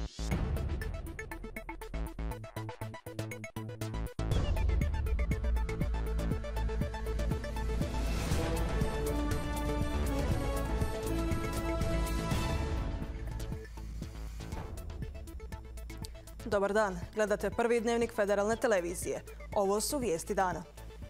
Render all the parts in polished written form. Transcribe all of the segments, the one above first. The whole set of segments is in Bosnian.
Dobar dan, gledate prvi dnevnik Federalne televizije. Ovo su vijesti dana.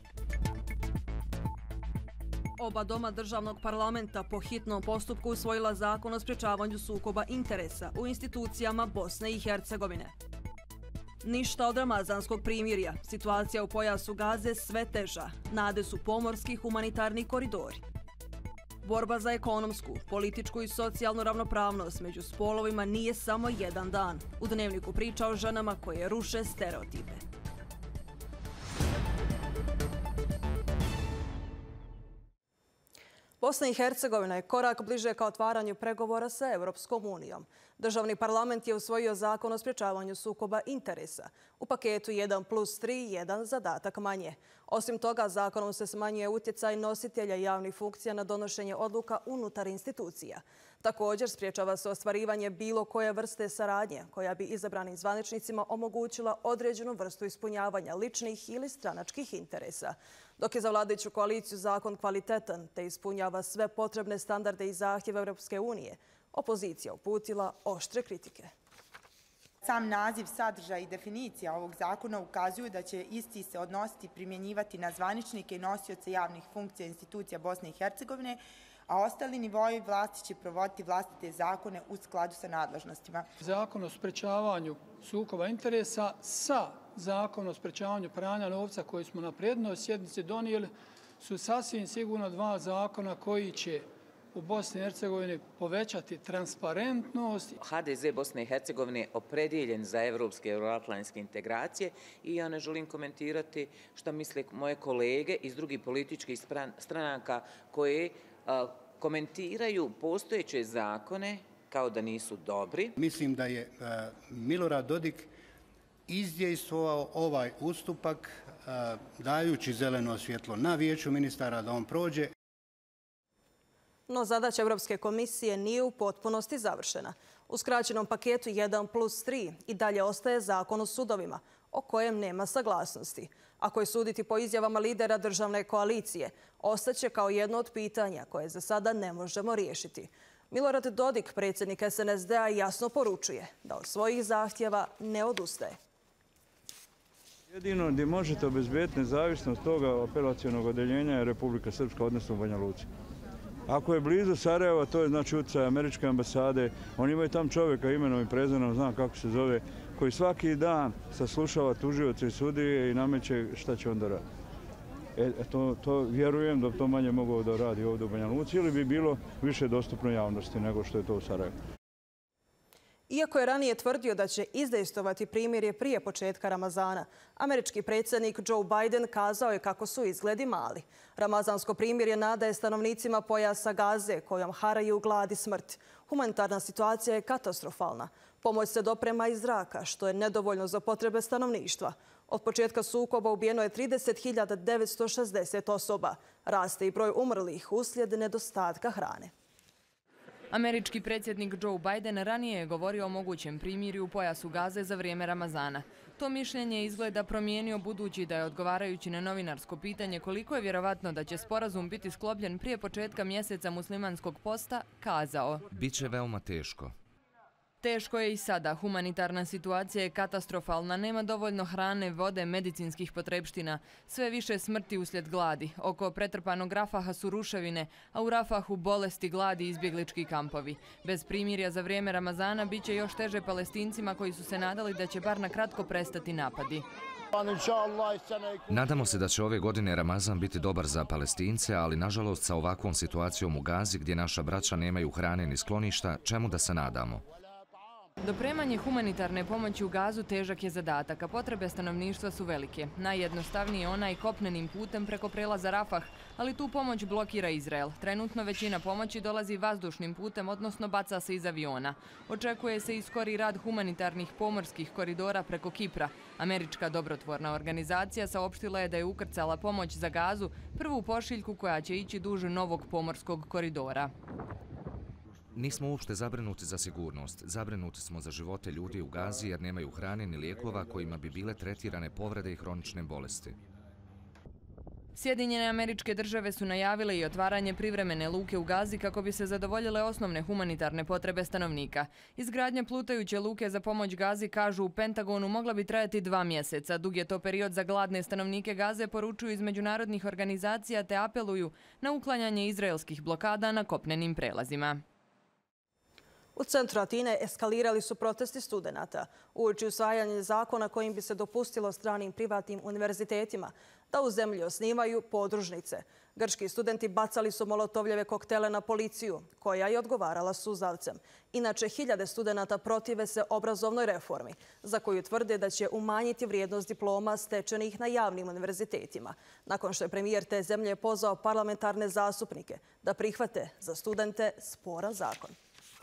Oba doma državnog parlamenta po hitnom postupku usvojila zakon o sprječavanju sukoba interesa u institucijama Bosne i Hercegovine. Ništa od ramazanskog primirja. Situacija u pojasu Gaze sve teža. Nade su pomorski humanitarni koridori. Borba za ekonomsku, političku i socijalnu ravnopravnost među spolovima nije samo jedan dan. U dnevniku priča o ženama koje ruše stereotipe. Bosna i Hercegovina je korak bliže ka otvaranju pregovora sa Europskom unijom. Državni parlament je usvojio zakon o sprječavanju sukoba interesa. U paketu 1+3 jedan zadatak manje. Osim toga, zakonom se smanjuje utjecaj nositelja javnih funkcija na donošenje odluka unutar institucija. Također, sprječava se ostvarivanje bilo koje vrste saradnje koja bi izabranim zvaničnicima omogućila određenu vrstu ispunjavanja ličnih ili stranačkih interesa. Dok je za vladajuću koaliciju zakon kvalitetan te ispunjava sve potrebne standarde i zahtjeve Europske unije, opozicija uputila oštre kritike. Sam naziv, sadržaj i definicija ovog zakona ukazuju da će isti se odnositi i primjenjivati na zvaničnike i nosioce javnih funkcija institucija Bosne i Hercegovine, a ostali nivoi vlasti će provoditi vlastite zakone u skladu sa nadležnostima. Zakon o sprečavanju sukoba interesa sa zakonom o sprečavanju pranja novca koji smo na prethodnoj sjednici donijeli su sasvim sigurno dva zakona koji će u Bosni i Hercegovini povećati transparentnost. HDZ Bosne i Hercegovine opredjeljen za evropske i euroatlantske integracije i ja ne želim komentirati što misle moje kolege iz drugih političkih stranaka koje komentiraju postojeće zakone kao da nisu dobri. Mislim da je Milorad Dodik izdejstvovao ovaj ustupak dajući zeleno svjetlo na Vijeću ministara da on prođe. No zadaća Europske komisije nije u potpunosti završena. U skraćenom paketu 1+3 i dalje ostaje zakon o sudovima, o kojem nema saglasnosti. Ako je suditi po izjavama lidera državne koalicije, ostaće kao jedno od pitanja koje za sada ne možemo riješiti. Milorad Dodik, predsjednik SNSD-a, jasno poručuje da od svojih zahtjeva ne odustaje. Jedino gdje možete obezbediti nezavisnost toga apelacionog odeljenja je Republika Srpska, odnosno Banja Luci. Ako je blizu Sarajeva, to je znači utjecaj američke ambasade. Oni imaju tam čovjeka imenom i prezimenom, znam kako se zove, koji svaki dan saslušava tužioce i sudije i nameće šta će onda raditi. To vjerujem da to manje mogu da radi ovdje u Banja Luci ili bi bilo više dostupno javnosti nego što je to u Sarajevu. Iako je ranije tvrdio da će izdejstvovati primirje prije početka Ramazana, američki predsjednik Joe Biden kazao je kako su izgledi mali. Ramazansko primirje nadaje stanovnicima pojasa Gaze kojom haraju glad i smrt. Humanitarna situacija je katastrofalna. Pomoć se doprema iz zraka, što je nedovoljno za potrebe stanovništva. Od početka sukoba ubijeno je 30.960 osoba. Raste i broj umrlih uslijed nedostatka hrane. Američki predsjednik Joe Biden ranije je govorio o mogućem primirju u pojasu Gaze za vrijeme Ramazana. To mišljenje izgleda promijenio budući da je odgovarajući na novinarsko pitanje koliko je vjerovatno da će sporazum biti sklopljen prije početka mjeseca muslimanskog posta, kazao: Biće veoma teško. Teško je i sada. Humanitarna situacija je katastrofalna. Nema dovoljno hrane, vode, medicinskih potrepština. Sve više smrti uslijed gladi. Oko pretrpanog Rafaha su ruševine, a u Rafahu bolesti, gladi i izbjeglički kampovi. Bez primirja za vrijeme Ramazana bit će još teže Palestincima koji su se nadali da će bar na kratko prestati napadi. Nadamo se da će ove godine Ramazan biti dobar za Palestince, ali nažalost sa ovakvom situacijom u Gazi gdje naša braća nemaju hrane ni skloništa, čemu da se nadamo? Dopremanje humanitarne pomoći u Gazu težak je zadatak, a potrebe stanovništva su velike. Najjednostavnije je onaj kopnenim putem preko prelaza Rafah, ali tu pomoć blokira Izrael. Trenutno većina pomoći dolazi vazdušnim putem, odnosno baca se iz aviona. Očekuje se i skori rad humanitarnih pomorskih koridora preko Kipra. Američka dobrotvorna organizacija saopštila je da je ukrcala pomoć za Gazu, prvu pošiljku koja će ići duž novog pomorskog koridora. Nismo uopšte zabrinuti za sigurnost. Zabrinuti smo za živote ljudi u Gazi jer nemaju hrane ni lijekova kojima bi bile tretirane povrede i hronične bolesti. Sjedinjene Američke Države su najavile i otvaranje privremene luke u Gazi kako bi se zadovoljile osnovne humanitarne potrebe stanovnika. Izgradnja plutajuće luke za pomoć Gazi, kažu u Pentagonu, mogla bi trajati 2 mjeseca. Dug je to period za gladne stanovnike Gaze, poručuju iz međunarodnih organizacija te apeluju na uklanjanje izraelskih blokada na kopnenim prelazima. U centru Atine eskalirali su protesti studenata uoči usvajanja zakona kojim bi se dopustilo stranim privatnim univerzitetima da u zemlji osnivaju podružnice. Grčki studenti bacali su molotovljeve koktele na policiju, koja je odgovarala suzavcem. Inače, hiljade studenata protive se obrazovnoj reformi, za koju tvrde da će umanjiti vrijednost diploma stečenih na javnim univerzitetima, nakon što je premijer te zemlje pozvao parlamentarne zastupnike da prihvate za studente sporan zakon.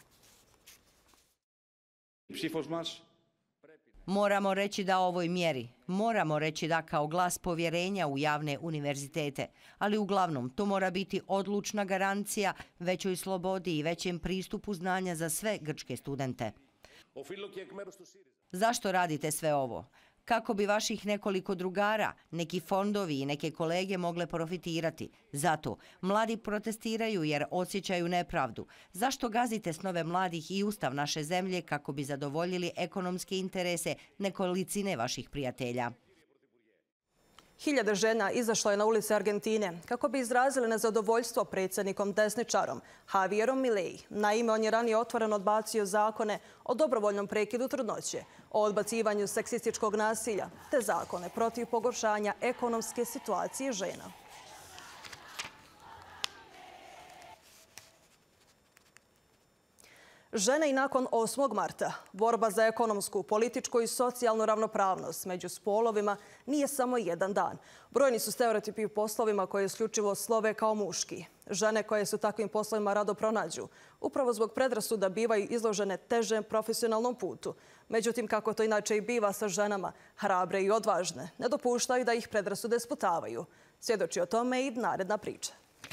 Moramo reći da ovoj mjeri. Moramo reći da kao glas povjerenja u javne univerzitete. Ali uglavnom, to mora biti odlučna garancija većoj slobodi i većem pristupu znanja za sve grčke studente. Zašto radite sve ovo? Kako bi vaših nekoliko drugara, neki fondovi i neke kolege mogle profitirati. Zato mladi protestiraju jer osjećaju nepravdu. Zašto gazite snove mladih i ustav naše zemlje kako bi zadovoljili ekonomske interese nekolicine vaših prijatelja? Hiljade žena izašlo je na ulice Argentine kako bi izrazile nezadovoljstvo predsjednikom desničarom Javierom Milei. Naime, on je ranije otvoreno odbacio zakone o dobrovoljnom prekidu trudnoće, o odbacivanju seksističkog nasilja te zakone protiv pogoršanja ekonomske situacije žena. Žene i nakon 8. marta. Borba za ekonomsku, političku i socijalnu ravnopravnost među spolovima nije samo jedan dan. Brojni su stereotipi u poslovima koje isključivo slove kao muški. Žene koje su takvim poslovima rado pronađu, upravo zbog predrasuda bivaju izložene težem profesionalnom putu. Međutim, kako to inače i biva sa ženama, hrabre i odvažne, ne dopuštaju da ih predrasude sputavaju. Svjedoči o tome i naredna priča.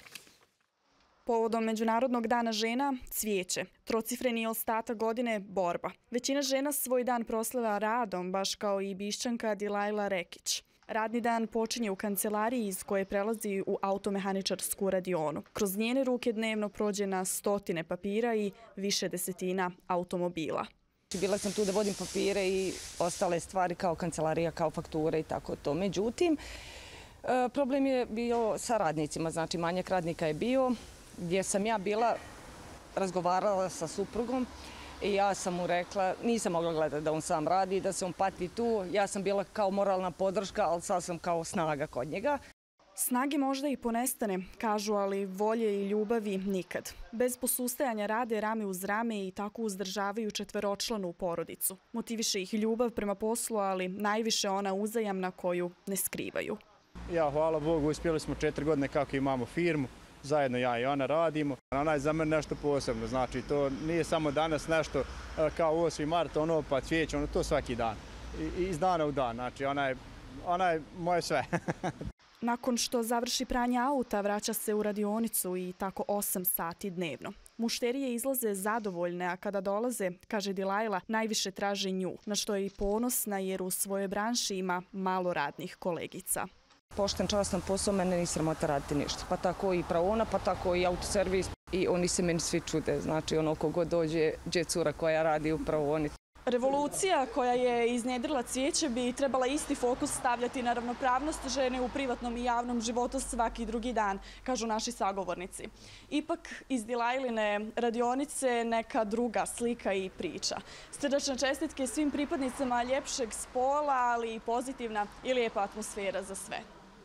Povodom Međunarodnog dana žena, cvijeće. Trocifreni ostatak godine, borba. Većina žena svoj dan proslavlja radom, baš kao i Bišćanka Dilajla Rekić. Radni dan počinje u kancelariji iz koje prelazi u automehaničarsku radionu. Kroz njene ruke dnevno prođe na stotine papira i više desetina automobila. Bila sam tu da vodim papire i ostale stvari kao kancelarija, kao fakture i tako to. Međutim, problem je bio sa radnicima, znači manjak radnika je bio, gdje sam ja bila, razgovarala sa suprugom i ja sam mu rekla, nisam mogla gledati da on sam radi, da se on pati tu. Ja sam bila kao moralna podrška, ali sad sam kao snaga kod njega. Snage možda i ponestane, kažu, ali volje i ljubavi nikad. Bez posustajanja rade rame uz rame i tako uzdržavaju 4-članu porodicu. Motiviše ih ljubav prema poslu, ali najviše ona uzajamna koju ne skrivaju. Ja, hvala Bogu, uspjeli smo 4 godine kako imamo firmu. Zajedno ja i ona radimo. Ona je za mene nešto posebno, znači to nije samo danas nešto kao 8. mart, ono pa cvijeće, ono to svaki dan. Iz dana u dan, znači ona je moje sve. Nakon što završi pranje auta, vraća se u radionicu i tako 8 sati dnevno. Mušterije izlaze zadovoljne, a kada dolaze, kaže Dilajla, najviše traže nju, na što je i ponosna jer u svojoj branši ima malo radnih kolegica. Pošten, častan posao, mene ni sramota raditi ništa. Pa tako i praona, pa tako i autoservis. I oni se meni svi čude, znači ono kogod dođe, džecura koja radi u praoni. Revolucija koja je iznjedrila cvijeće bi trebala isti fokus stavljati na ravnopravnost žene u privatnom i javnom životu svaki drugi dan, kažu naši sagovornici. Ipak iz Dilajline radionice neka druga slika i priča. Srdačne čestitke svim pripadnicama ljepšeg spola, ali i pozitivna i lijepa atmosfera za sve.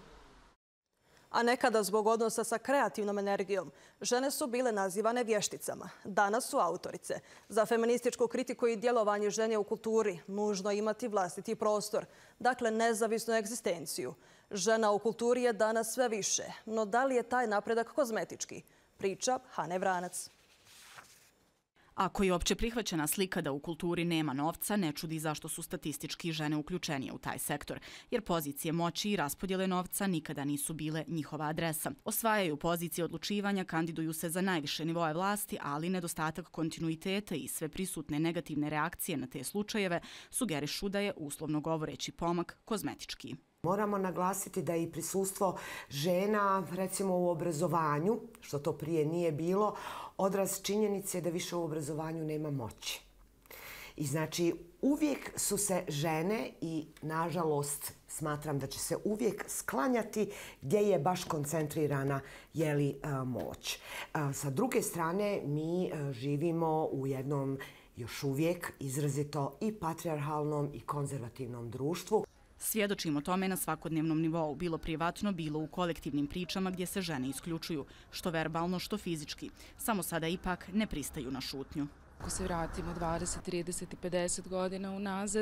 A nekada zbog odnosa sa kreativnom energijom, žene su bile nazivane vješticama. Danas su autorice. Za feminističku kritiku i djelovanje žene u kulturi nužno imati vlastiti prostor, dakle nezavisnu egzistenciju. Žena u kulturi je danas sve više, no da li je taj napredak kozmetički? Priča Hane Vranac. Ako je opće prihvaćena slika da u kulturi nema novca, ne čudi zašto su statistički žene uključenije u taj sektor, jer pozicije moći i raspodjele novca nikada nisu bile njihova adresa. Osvajaju pozicije odlučivanja, kandiduju se za najviše nivoe vlasti, ali nedostatak kontinuiteta i sve prisutne negativne reakcije na te slučajeve sugerišu da je, uslovno govoreći, pomak kozmetički. Moramo naglasiti da je i prisustvo žena, recimo u obrazovanju, što to prije nije bilo, odraz činjenice da više u obrazovanju nema moći. I znači uvijek su se žene i nažalost smatram da će se uvijek sklanjati gdje je baš koncentrirana moć. Sa druge strane mi živimo u jednom još uvijek izrazito i patrijarhalnom i konzervativnom društvu. Svjedočimo tome na svakodnevnom nivou, bilo privatno, bilo u kolektivnim pričama gdje se žene isključuju, što verbalno, što fizički. Samo sada ipak ne pristaju na šutnju. Ako se vratimo 20, 30 i 50 godina unazad,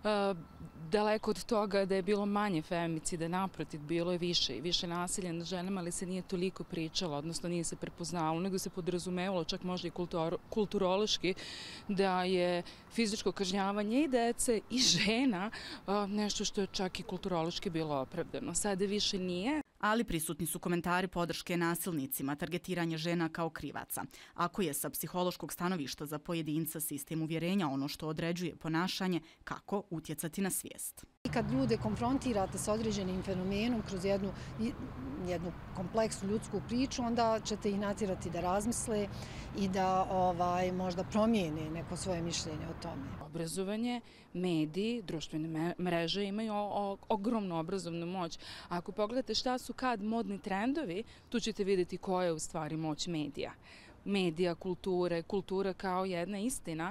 daleko od toga da je bilo manje femicida, naprotiv, bilo je više nasilja nad ženama, ali se nije toliko pričalo, odnosno nije se prepoznalo, nego se podrazumevalo, čak možda i kulturološki, da je fizičko kažnjavanje i dece i žena nešto što je čak i kulturološki bilo opravdano. Sada više nije. Ali prisutni su komentari podrške nasilnicima, targetiranje žena kao krivaca. Ako je sa psihološkog stanovišta za pojedinca sistem uvjerenja ono što određuje ponašanje, kako utjecati na svijest? Kad ljude konfrontirate sa određenim fenomenom kroz jednu kompleksnu ljudsku priču, onda ćete ih natjerati da razmisle i da možda promijene neko svoje mišljenje o tome. Obrazovanje, mediji, društvene mreže imaju ogromnu obrazovnu moć. Ako pogledate šta su kad modni trendovi, tu ćete vidjeti koja je u stvari moć medija. Medija, kultura kao jedna istina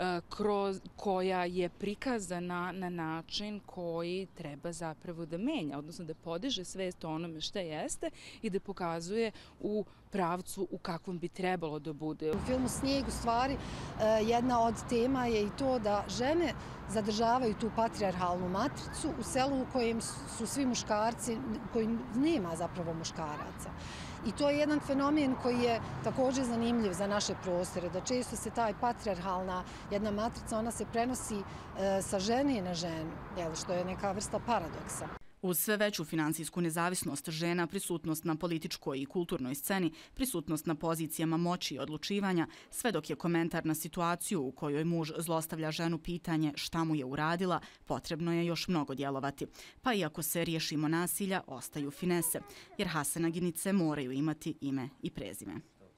koja je prikazana na način koji treba zapravo da menja, odnosno da podiže svest o onome što jeste i da pokazuje u pravcu u kakvom bi trebalo da bude. U filmu Snijeg u stvari jedna od tema je i to da žene zadržavaju tu patrijarhalnu matricu u selu u kojem su svi muškarci, u kojem nema zapravo muškaraca. I to je jedan fenomen koji je također zanimljiv za naše prostore, da često se taj patrijarhalna jedna matrica, ona se prenosi sa žene na ženu, što je neka vrsta paradoksa. Uz sve veću finansijsku nezavisnost žena, prisutnost na političkoj i kulturnoj sceni, prisutnost na pozicijama moći i odlučivanja, sve dok je komentar na situaciju u kojoj muž zlostavlja ženu pitanje šta mu je uradila, potrebno je još mnogo djelovati. Pa iako se riješimo nasilja, ostaju finese, jer Hasenaginice moraju imati ime i prezime.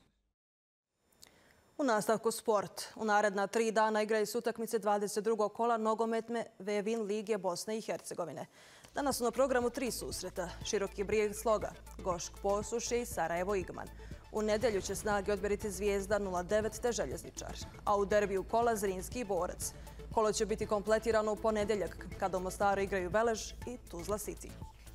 U nastavku sport. U naredna 3 dana igraju se utakmice 22. kola nogometne Vevin lige Bosne i Hercegovine. Danas su na programu 3 susreta. Široki Brijeg Sloga, Gošk Posušje i Sarajevo Igman. U nedjelju će snage odmjeriti Zvijezda 09 te Željezničar. A u derbiju kola Zrinski i Borac. Kolo će biti kompletirano u ponedjeljak, kada u Mostaru igraju Velež i Tuzla City.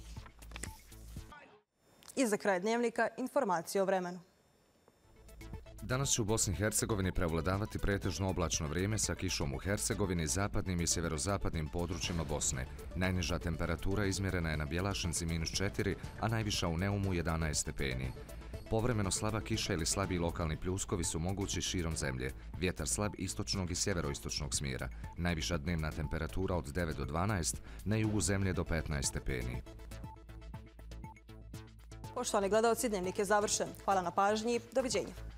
I za kraj dnevnika informacije o vremenu. Danas će u Bosni i Hercegovini prevladavati pretežno oblačno vrijeme sa kišom u Hercegovini, zapadnim i sjeverozapadnim područjima Bosne. Najniža temperatura izmjerena je na Bjelašnici -4, a najviša u Neumu 11 stepeni. Povremeno slaba kiša ili slabiji lokalni pljuskovi su mogući širom zemlje. Vjetar slab istočnog i sjeveroistočnog smjera. Najviša dnevna temperatura od 9 do 12, na jugu zemlje do 15 stepeni. Poštovani gledalci, dnevnik je završen. Hvala na pažnji. Doviđenja.